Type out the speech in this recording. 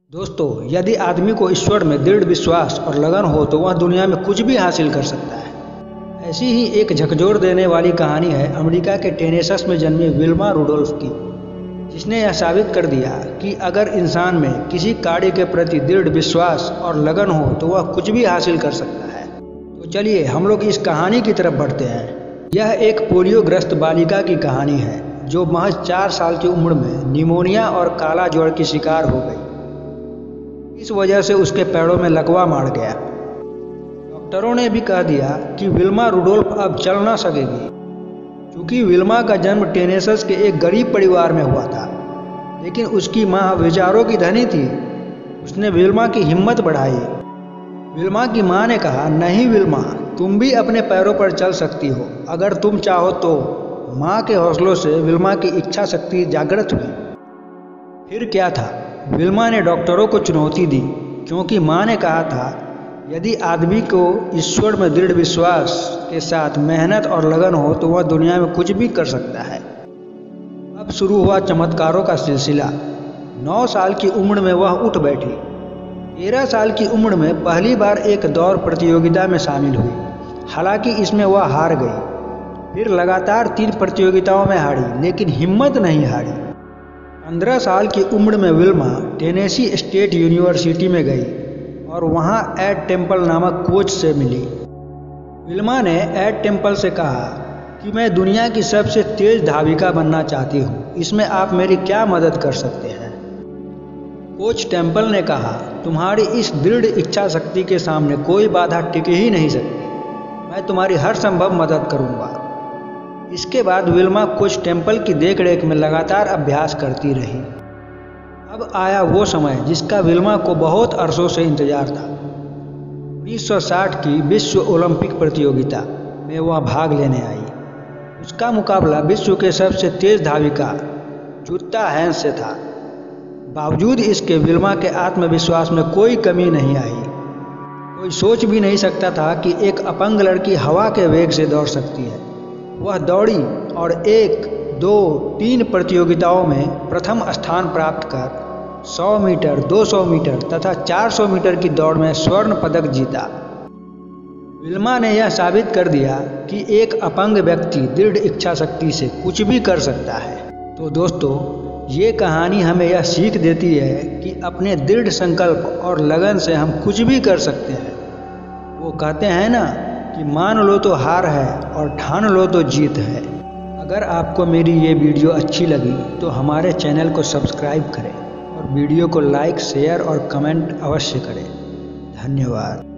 दोस्तों, यदि आदमी को ईश्वर में दृढ़ विश्वास और लगन हो तो वह दुनिया में कुछ भी हासिल कर सकता है। ऐसी ही एक झकझोर देने वाली कहानी है अमेरिका के टेनेसस में जन्मी विल्मा रुडोल्फ की, जिसने यह साबित कर दिया कि अगर इंसान में किसी कार्य के प्रति दृढ़ विश्वास और लगन हो तो वह कुछ भी हासिल कर सकता है। तो चलिए हम लोग इस कहानी की तरफ बढ़ते हैं। यह एक पोलियोग्रस्त बालिका की कहानी है जो महज 4 साल की उम्र में निमोनिया और काला ज्वर की शिकार हो गई। इस वजह से उसके पैरों में लकवा मार गया। डॉक्टरों ने भी कह दिया कि विल्मा रुडोल्फ अब चल ना सकेगी। क्योंकि विल्मा का जन्म टेनेसस के एक गरीब परिवार में हुआ था, लेकिन उसकी मां विचारों की धनी थी। उसने विल्मा की हिम्मत बढ़ाई। विल्मा की मां ने कहा, नहीं विल्मा, तुम भी अपने पैरों पर चल सकती हो अगर तुम चाहो तो। मां के हौसलों से विल्मा की इच्छा शक्ति जागृत हुई। फिर क्या था, विल्मा ने डॉक्टरों को चुनौती दी, क्योंकि मां ने कहा था यदि आदमी को ईश्वर में दृढ़ विश्वास के साथ मेहनत और लगन हो तो वह दुनिया में कुछ भी कर सकता है। अब शुरू हुआ चमत्कारों का सिलसिला। 9 साल की उम्र में वह उठ बैठी। 13 साल की उम्र में पहली बार एक दौड़ प्रतियोगिता में शामिल हुई। हालांकि इसमें वह हार गई। फिर लगातार 3 प्रतियोगिताओं में हारी, लेकिन हिम्मत नहीं हारी। 15 साल की उम्र में विल्मा टेनेसी स्टेट यूनिवर्सिटी में गई और वहां एड टेम्पल नामक कोच से मिली। विल्मा ने एड टेम्पल से कहा कि मैं दुनिया की सबसे तेज धाविका बनना चाहती हूँ, इसमें आप मेरी क्या मदद कर सकते हैं। कोच टेम्पल ने कहा, तुम्हारी इस दृढ़ इच्छा शक्ति के सामने कोई बाधा टिक ही नहीं सकती। मैं तुम्हारी हर संभव मदद करूँगा। इसके बाद विल्मा कोच टेम्पल की देखरेख में लगातार अभ्यास करती रही। अब आया वो समय जिसका विल्मा को बहुत अरसों से इंतजार था। 1960 की विश्व ओलंपिक प्रतियोगिता में वह भाग लेने आई। उसका मुकाबला विश्व के सबसे तेज धाविका जुत्ता हैंस से था। बावजूद इसके विल्मा के आत्मविश्वास में कोई कमी नहीं आई। कोई सोच भी नहीं सकता था कि एक अपंग लड़की हवा के वेग से दौड़ सकती है। वह दौड़ी और 1, 2, 3 प्रतियोगिताओं में प्रथम स्थान प्राप्त कर 100 मीटर, 200 मीटर तथा 400 मीटर की दौड़ में स्वर्ण पदक जीता। विल्मा ने यह साबित कर दिया कि एक अपंग व्यक्ति दृढ़ इच्छा शक्ति से कुछ भी कर सकता है। तो दोस्तों, ये कहानी हमें यह सीख देती है कि अपने दृढ़ संकल्प और लगन से हम कुछ भी कर सकते हैं। वो कहते हैं ना कि मान लो तो हार है और ठान लो तो जीत है। अगर आपको मेरी ये वीडियो अच्छी लगी तो हमारे चैनल को सब्सक्राइब करें और वीडियो को लाइक, शेयर और कमेंट अवश्य करें। धन्यवाद।